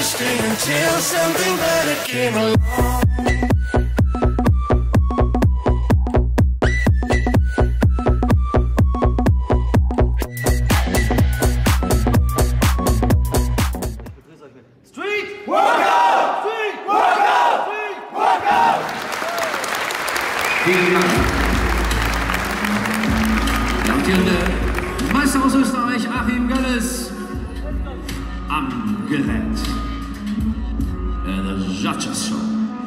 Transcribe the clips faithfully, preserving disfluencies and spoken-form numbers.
stay until something better came along. Der Meister aus Österreich, Achim Gölles, am Gerät. The Judges Show.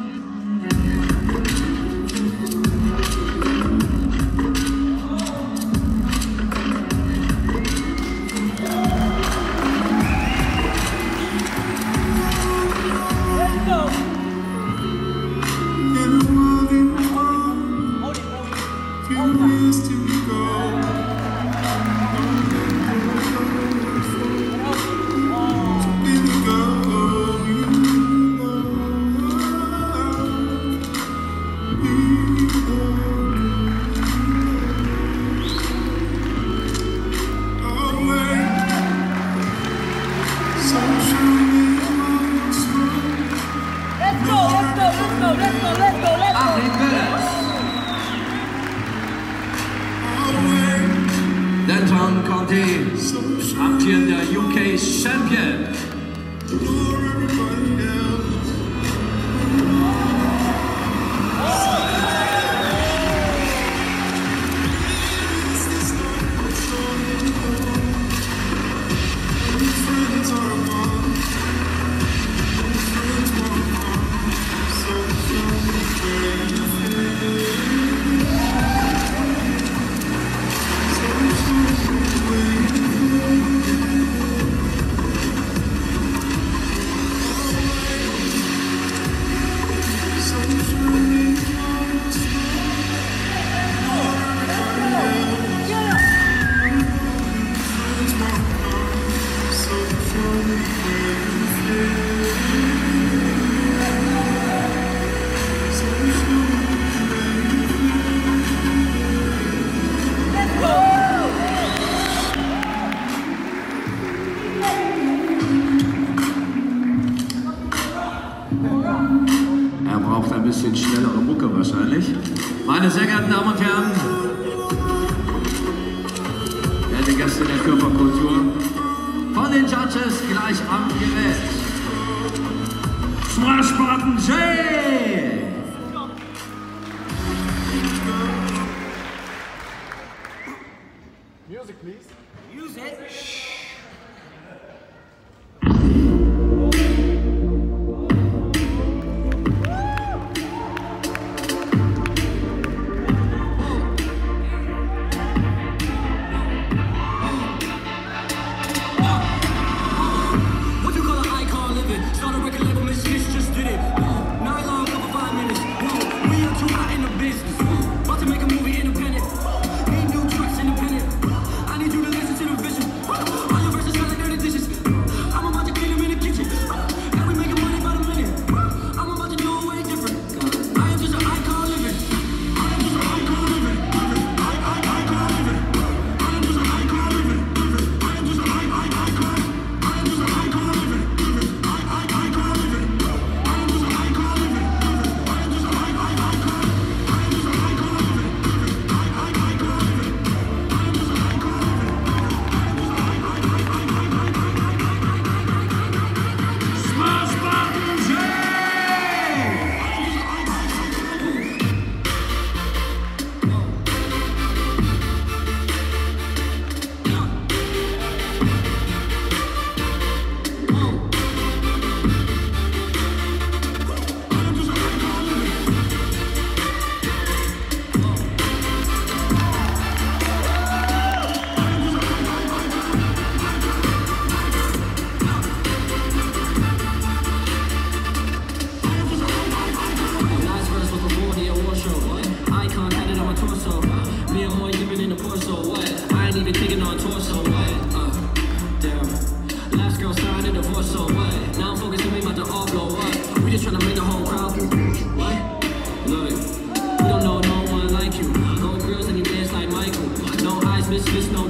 Denton Conte, amtierender U K Champion. Er braucht ein bisschen schnellere Mucke wahrscheinlich. Meine sehr geehrten Damen und Herren, werte Gäste der Körperkultur, von den Judges gleich am Gerät. Smashbutton J! Music, please. Music.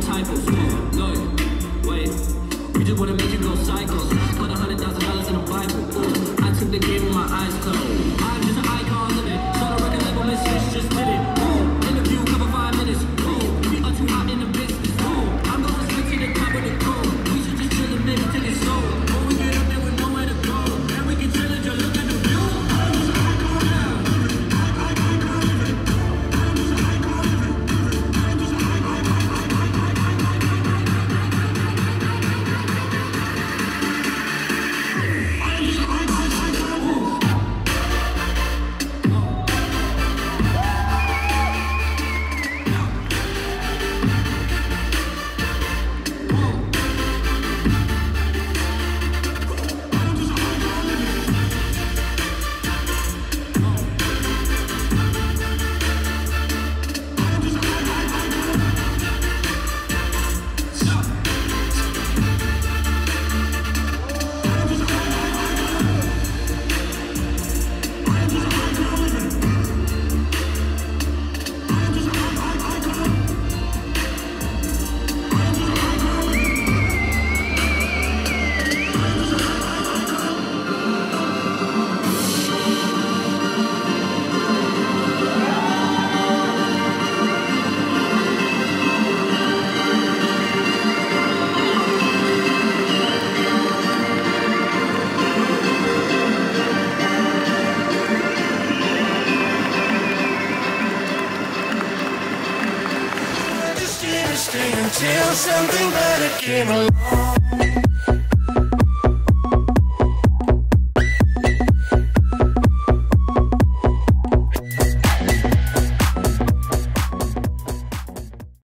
We just wanna make you go psycho. Put a hundred thousand dollars in a Bible. until something better came along.